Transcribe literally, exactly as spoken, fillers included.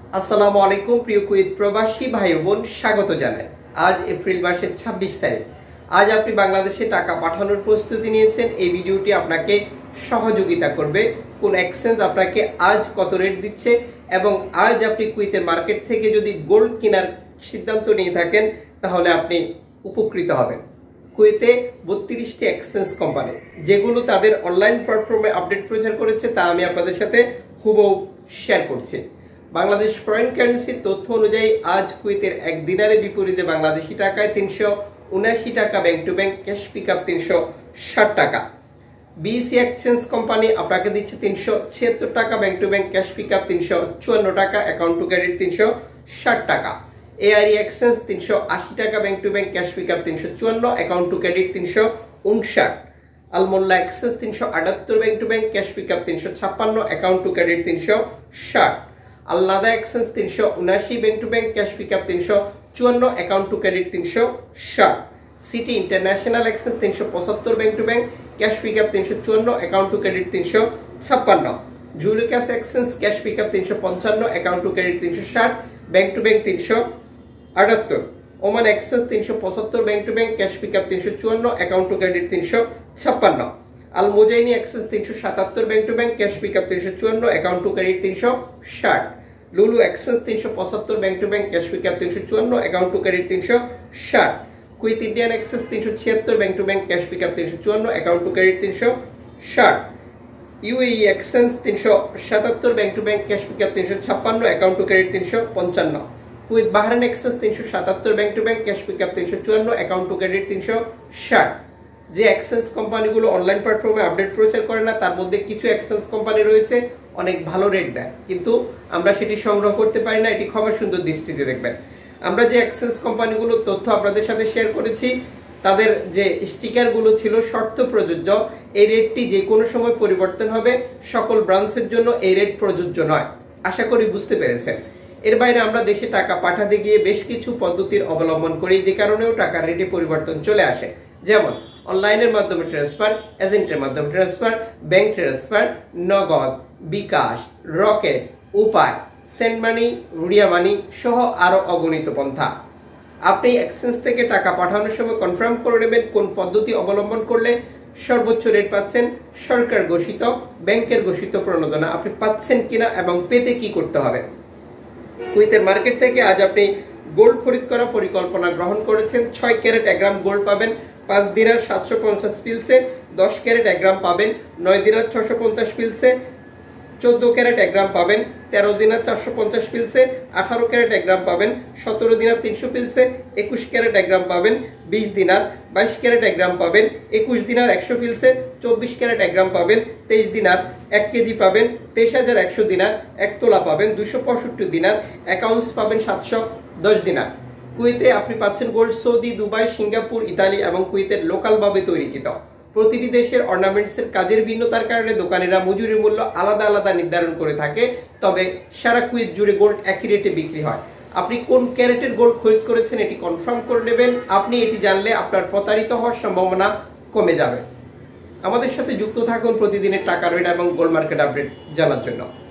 আসসালামু আলাইকুম প্রিয় কুয়েত প্রবাসী ভাই বোন, স্বাগত জানাই। আজ এপ্রিল মাসের ছাব্বিশ তারিখ। আজ আপনি বাংলাদেশে টাকা পাঠানোর প্রস্তুতি নিয়েছেন। এই ভিডিওটি আপনাকে সহযোগিতা করবে কোন এক্সচেঞ্জ আপনাকে আজ কত রেট দিচ্ছে, এবং আজ আপনি কুয়েতের মার্কেট থেকে যদি গোল্ড কেনার সিদ্ধান্ত নিয়ে থাকেন তাহলে আপনি উপকৃত হবেন। কুয়েতে বত্রিশটি এক্সচেঞ্জ কোম্পানি যেগুলো তাদের অনলাইন প্ল্যাটফর্মে আপডেট প্রচার করেছে তা আমি আপনাদের সাথে হুবহু শেয়ার করছি। বাংলাদেশ ফরেন কারেন্সি তথ্য অনুযায়ী আজ কুয়েতের এক দিনারের বিপরীতে বাংলাদেশি টাকায় তিনশো উনআশি টাকা, bank to bank cash pick up তিনশো ষাট টাকা। বিএসি এক্সচেঞ্জ কোম্পানি আপনাকে দিচ্ছে তিনশো ছিয়াত্তর টাকা, bank to bank cash pick up তিনশো চুয়ান্ন টাকা, অ্যাকাউন্ট টু ক্রেডিট তিনশো ষাট টাকা। এআরই এক্সচেঞ্জ তিনশো আশি টাকা, bank to bank cash pick up তিনশো চুয়ান্ন, অ্যাকাউন্ট টু ক্রেডিট তিনশো উনষাট। আলমোল্লা এক্সচেঞ্জ তিনশো আটাত্তর, bank to bank cash pick up তিনশো ছাপ্পান্ন, অ্যাকাউন্ট টু ক্রেডিট তিনশো ষাট। আল্লাদা এক্সচেঞ্জ তিনশো উনআশি, bank to bank cash pick up তিনশো চুয়ান্ন, অ্যাকাউন্ট টু ক্রেডিট তিনশো ষাট। সিটি ইন্টারন্যাশনাল এক্সচেঞ্জ তিনশো পঁচাত্তর, bank to bank cash pick up তিনশো চুয়ান্ন, অ্যাকাউন্ট টু ক্রেডিট তিনশো ছাপ্পান্ন। জুলিকাস এক্সচেঞ্জ ক্যাশ পিক আপ তিনশো পঞ্চান্ন, অ্যাকাউন্ট টু ক্রেডিট তিনশো ষাট, ব্যাংক টু ব্যাংক তিনশো আটাত্তর। ওমান এক্সচেঞ্জ তিনশো পঁচাত্তর, bank to bank cash pick up তিনশো চুয়ান্ন, অ্যাকাউন্ট টু ক্রেডিট তিনশো ছাপ্পান্ন। আল মুজাইনি এক্সচেঞ্জ তিনশো সাতাত্তর, bank to bank cash pick up তিনশো চুয়ান্ন, অ্যাকাউন্ট টু ক্রেডিট তিনশো ষাট। লুলু এক্সচেঞ্জ তিনশো পঁচাত্তর, bank to bank cash pick up তিনশো চুয়ান্ন, অ্যাকাউন্ট টু ক্রেডিট তিনশো ষাট। কুইত ইন্ডিয়ান এক্সচেঞ্জ তিনশো ছিয়াত্তর, bank to bank cash pick up তিনশো চুয়ান্ন, অ্যাকাউন্ট টু ক্রেডিট তিনশো ষাট। ইউএই এক্সচেঞ্জ তিনশো সাতাত্তর, bank to bank cash pick up তিনশো ছাপ্পান্ন, অ্যাকাউন্ট টু ক্রেডিট তিনশো পঞ্চান্ন। কুইত বাহরাইন এক্সচেঞ্জ তিনশো সাতাত্তর, bank to bank cash pick up তিনশো চুয়ান্ন, অ্যাকাউন্ট টু ক্রেডিট তিনশো ষাট। যে এক্সচেঞ্জ কোম্পানিগুলো অনলাইন প্ল্যাটফর্মে আপডেট প্রচার করে না তার মধ্যে কিছু এক্সচেঞ্জ কোম্পানি রয়েছে অনেক ভালো রেট দেয়, কিন্তু আমরা সেটি সংগ্রহ করতে পারি না। এটি খুব সুন্দর দৃষ্টিতে দেখবেন। আমরা যে এক্সচেঞ্জ কোম্পানিগুলোর তথ্য আপনাদের সাথে শেয়ার করেছি তাদের যে স্টিকারগুলো ছিল শর্ত প্রযোজ্য। এই রেটটি যে কোনো সময় পরিবর্তন হবে, সকল ব্রাঞ্চের জন্য এই রেট প্রযোজ্য নয়। আশা করি বুঝতে পেরেছেন। এর বাইরে আমরা দেশে টাকা পাঠাতে গিয়ে বেশ কিছু পদ্ধতির অবলম্বন করি, যে কারণেও টাকার রেটে পরিবর্তন চলে আসে। যেমন অনলাইনের মাধ্যমে ট্রান্সফার, এজেন্টের মাধ্যমে ট্রান্সফার, ব্যাংক ট্রান্সফার, নগদ, বিকাশ, রকেট, উপায়, সেন্ড মানি, রুডিয়া মানি সহ আরো অগণিত পন্থা। আপনি এক্সচেঞ্জ থেকে টাকা পাঠানোর সময় কনফার্ম করে নেবেন কোন পদ্ধতি অবলম্বন করলে সর্বোচ্চ রেট পাচ্ছেন। সরকার ঘোষিত, ব্যাংকের ঘোষিত প্রণোদনা আপনি পাচ্ছেন কিনা এবং পেতে কি করতে হবে। কুয়েতের মার্কেট থেকে আজ আপনি গোল্ড খরিদ করার পরিকল্পনা গ্রহণ করেছেন। ছয় ক্যারেট এক গ্রাম গোল্ড পাবেন পাঁচ দিনার সাতশো পঞ্চাশ পিলসে, দশ ক্যারেট এক গ্রাম পাবেন নয় দিনার ছশো পঞ্চাশ পিলসে, চোদ্দ ক্যারেট এক গ্রাম পাবেন তেরো দিনার চারশো পঞ্চাশ পিলসে, আঠারো ক্যারেট এক গ্রাম পাবেন সতেরো দিনার তিনশো পিলসে, একুশ ক্যারেট এক গ্রাম পাবেন বিশ দিনার, বাইশ ক্যারেট এক গ্রাম পাবেন একুশ দিনার একশো পিলসে, চব্বিশ ক্যারেট এক গ্রাম পাবেন তেইশ দিনার, এক কেজি পাবেন তেইশ হাজার একশো দিনার, এক তোলা পাবেন দুশো পঁয়ষট্টি দিনার, অ্যাকাউন্টস পাবেন সাতশো দশ দিনার। কুয়েতে আপনি পাচ্ছেন gold Saudi, Dubai, Singapore, Italy এবং কুয়েতের লোকালভাবে তৈরিকৃত। প্রতিটি দেশের অর্নামেন্টসের কাজের ভিন্নতার কারণে দোকানিরা মজুরি মূল্য আলাদা আলাদা নির্ধারণ করে থাকে, তবে সারা কুয়েত জুড়ে গোল্ড একই রেটে বিক্রি হয়। আপনি কোন ক্যারেটের গোল্ড খরিদ করেছেন এটি কনফার্ম করে নেবেন। আপনি এটি জানলে আপনার প্রতারিত হওয়ার সম্ভাবনা কমে যাবে। আমাদের সাথে যুক্ত থাকুন প্রতিদিনের টাকা রেট এবং গোল্ড মার্কেট আপডেট জানার জন্য।